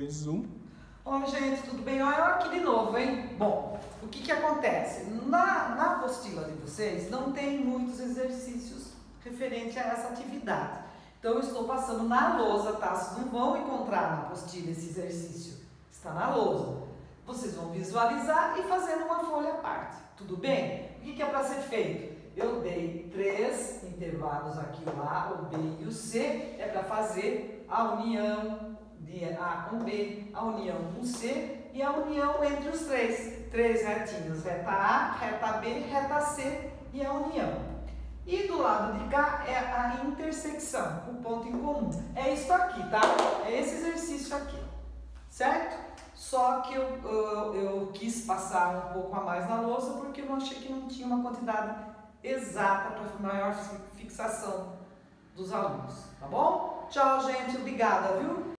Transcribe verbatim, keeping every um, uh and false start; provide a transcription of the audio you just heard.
Zoom. Oi, gente, tudo bem? Olha eu aqui de novo, hein? Bom, o que que acontece? Na, na apostila de vocês não tem muitos exercícios referentes a essa atividade. Então, eu estou passando na lousa, tá? Vocês não vão encontrar na apostila esse exercício. Está na lousa. Vocês vão visualizar e fazer numa folha à parte. Tudo bem? O que que é para ser feito? Eu dei três intervalos aqui, lá, o B e o C, é para fazer a união de A com B, a união com C e a união entre os três. Três retinhas, reta A, reta B, reta C e a união. E do lado de cá é a intersecção, o ponto em comum. É isso aqui, tá? É esse exercício aqui, certo? Só que eu, eu, eu quis passar um pouco a mais na lousa porque eu achei que não tinha uma quantidade exata para maior fixação dos alunos, tá bom? Tchau, gente. Obrigada, viu?